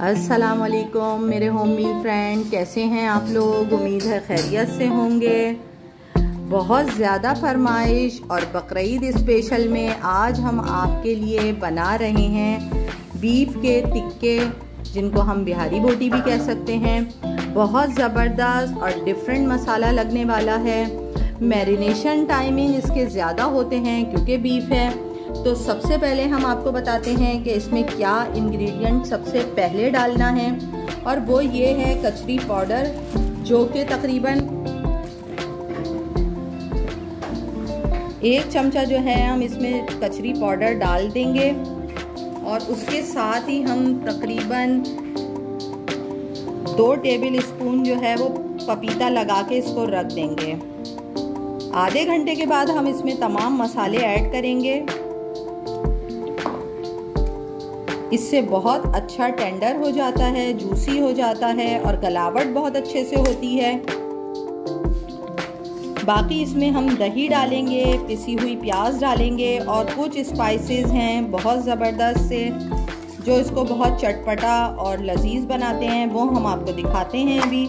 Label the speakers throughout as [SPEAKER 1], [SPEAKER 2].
[SPEAKER 1] अस्सलाम वालेकुम मेरे होम मील फ्रेंड, कैसे हैं आप लोग। उम्मीद है खैरियत से होंगे। बहुत ज़्यादा फरमाइश और बकरीद स्पेशल में आज हम आपके लिए बना रहे हैं बीफ के टिक्के, जिनको हम बिहारी बोटी भी कह सकते हैं। बहुत ज़बरदस्त और डिफरेंट मसाला लगने वाला है। मैरिनेशन टाइमिंग इसके ज़्यादा होते हैं क्योंकि बीफ है। तो सबसे पहले हम आपको बताते हैं कि इसमें क्या इंग्रेडिएंट सबसे पहले डालना है, और वो ये है कचरी पाउडर, जो कि तकरीबन 1 चमचा जो है हम इसमें कचरी पाउडर डाल देंगे। और उसके साथ ही हम तकरीबन 2 टेबल स्पून जो है वो पपीता लगा के इसको रख देंगे। आधे घंटे के बाद हम इसमें तमाम मसाले ऐड करेंगे। इससे बहुत अच्छा टेंडर हो जाता है, जूसी हो जाता है और गलावट बहुत अच्छे से होती है। बाकी इसमें हम दही डालेंगे, पिसी हुई प्याज डालेंगे और कुछ स्पाइसेस हैं बहुत ज़बरदस्त से, जो इसको बहुत चटपटा और लजीज बनाते हैं। वो हम आपको दिखाते हैं अभी।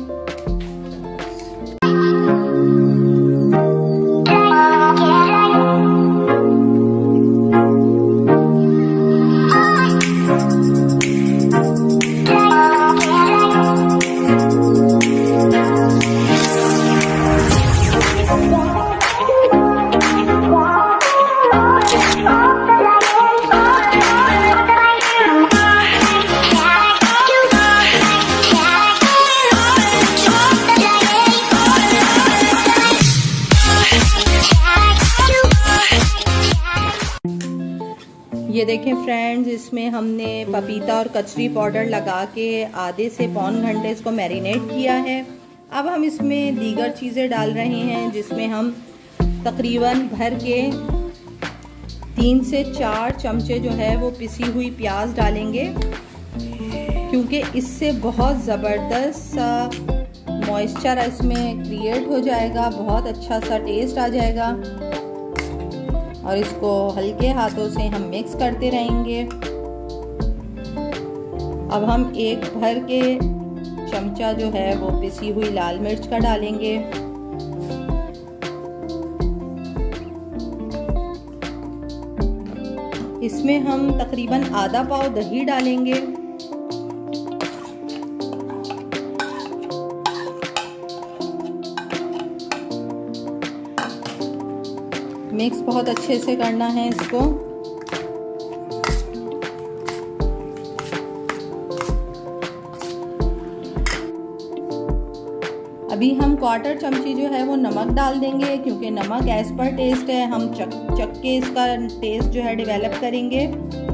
[SPEAKER 1] ये देखें फ्रेंड्स, इसमें हमने पपीता और कचरी पाउडर लगा के आधे से पौन घंटे इसको मैरिनेट किया है। अब हम इसमें दीगर चीज़ें डाल रहे हैं, जिसमें हम तकरीबन भर के 3 से 4 चमचे जो है वो पिसी हुई प्याज डालेंगे, क्योंकि इससे बहुत ज़बरदस्त सा मॉइस्चर इसमें क्रिएट हो जाएगा, बहुत अच्छा सा टेस्ट आ जाएगा। और इसको हल्के हाथों से हम मिक्स करते रहेंगे। अब हम 1 भर के चमचा जो है वो पिसी हुई लाल मिर्च का डालेंगे। इसमें हम तकरीबन आधा पाव दही डालेंगे। मिक्स बहुत अच्छे से करना है इसको। अभी हम 1/4 चमची जो है वो नमक डाल देंगे, क्योंकि नमक एज पर टेस्ट है। हम चख के इसका टेस्ट जो है डेवलप करेंगे।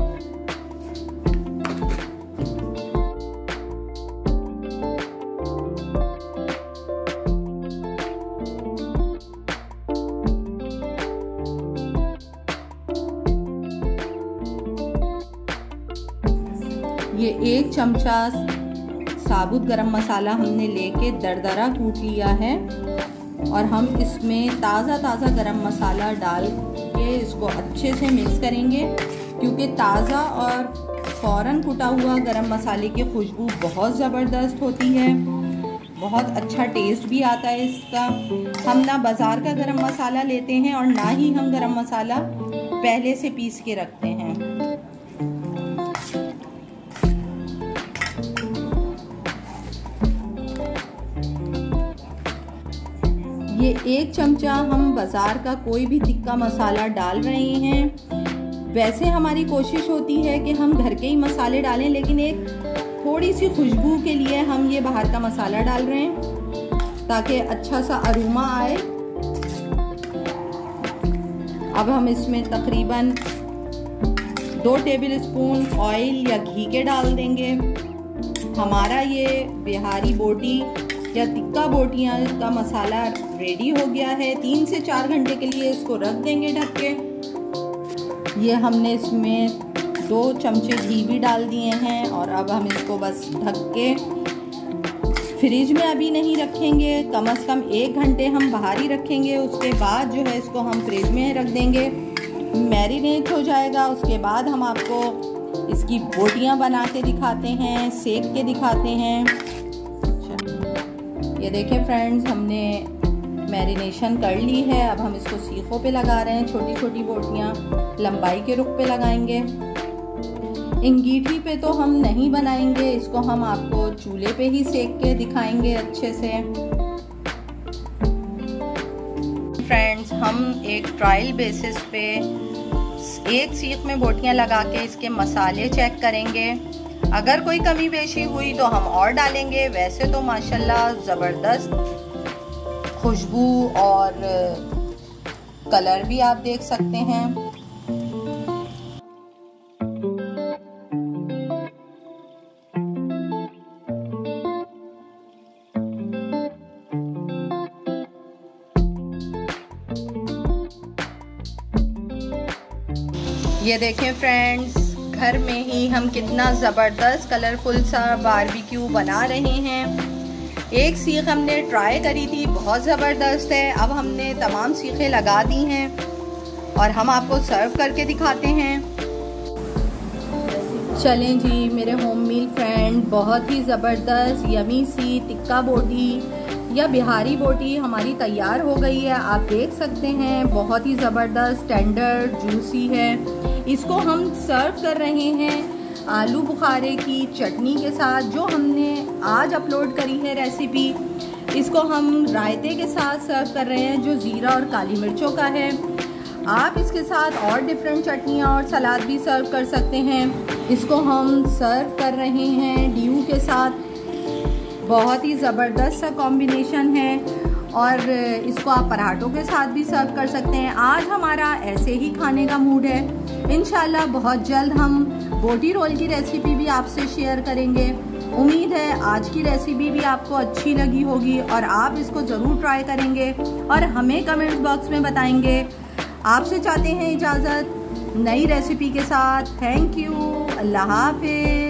[SPEAKER 1] ये 1 चमचा साबुत गरम मसाला हमने लेके दरदरा कूट लिया है, और हम इसमें ताज़ा गरम मसाला डाल के इसको अच्छे से मिक्स करेंगे, क्योंकि ताज़ा और फ़ौरन कुटा हुआ गरम मसाले की खुशबू बहुत ज़बरदस्त होती है, बहुत अच्छा टेस्ट भी आता है इसका। हम ना बाज़ार का गरम मसाला लेते हैं और ना ही हम गरम मसाला पहले से पीस के रखते हैं। ये 1 चमचा हम बाज़ार का कोई भी तिक्का मसाला डाल रहे हैं। वैसे हमारी कोशिश होती है कि हम घर के ही मसाले डालें, लेकिन एक थोड़ी सी खुशबू के लिए हम ये बाहर का मसाला डाल रहे हैं, ताकि अच्छा सा अरोमा आए। अब हम इसमें तकरीबन 2 टेबल स्पून ऑयल या घी के डाल देंगे। हमारा ये बिहारी बोटी या टिक्का बोटियाँ का मसाला रेडी हो गया है। 3 से 4 घंटे के लिए इसको रख देंगे ढक के। ये हमने इसमें 2 चमचे घी भी डाल दिए हैं, और अब हम इसको बस ढक के फ्रिज में अभी नहीं रखेंगे, कम से कम 1 घंटे हम बाहर ही रखेंगे। उसके बाद जो है इसको हम फ्रिज में रख देंगे, मैरिनेट हो जाएगा। उसके बाद हम आपको इसकी बोटियां बना के दिखाते हैं, सेक के दिखाते हैं। ये देखें फ्रेंड्स, हमने मैरिनेशन कर ली है। अब हम इसको सीखों पे लगा रहे हैं। छोटी छोटी बोटियां लंबाई के रुख पे लगाएंगे। इंगीठी पे तो हम नहीं बनाएंगे, इसको हम आपको चूल्हे पे ही सेक के दिखाएंगे अच्छे से। फ्रेंड्स, हम एक ट्रायल बेसिस पे एक सीख में बोटियां लगा के इसके मसाले चेक करेंगे। अगर कोई कमी पेशी हुई तो हम और डालेंगे। वैसे तो माशाल्लाह ज़बरदस्त खुशबू और कलर भी आप देख सकते हैं। ये देखें फ्रेंड्स, घर में ही हम कितना ज़बरदस्त कलरफुल सा बारबेक्यू बना रहे हैं। एक सीख हमने ट्राई करी थी, बहुत ज़बरदस्त है। अब हमने तमाम सीखें लगा दी हैं और हम आपको सर्व करके दिखाते हैं। चलें जी मेरे होम मील फ्रेंड, बहुत ही ज़बरदस्त यमी सी टिक्का बोटी या बिहारी बोटी हमारी तैयार हो गई है। आप देख सकते हैं, बहुत ही ज़बरदस्त टेंडर जूसी है। इसको हम सर्व कर रहे हैं आलू बुखारे की चटनी के साथ, जो हमने आज अपलोड करी है रेसिपी। इसको हम रायते के साथ सर्व कर रहे हैं, जो ज़ीरा और काली मिर्चों का है। आप इसके साथ और डिफरेंट चटनियाँ और सलाद भी सर्व कर सकते हैं। इसको हम सर्व कर रहे हैं ड्यू के साथ। बहुत ही ज़बरदस्त सा कॉम्बिनेशन है और इसको आप पराठों के साथ भी सर्व कर सकते हैं। आज हमारा ऐसे ही खाने का मूड है। इंशाल्लाह बहुत जल्द हम बोटी रोल की रेसिपी भी आपसे शेयर करेंगे। उम्मीद है आज की रेसिपी भी आपको अच्छी लगी होगी और आप इसको ज़रूर ट्राई करेंगे और हमें कमेंट्स बॉक्स में बताएंगे। आपसे चाहते हैं इजाज़त नई रेसिपी के साथ। थैंक यू, अल्लाह हाफिज़।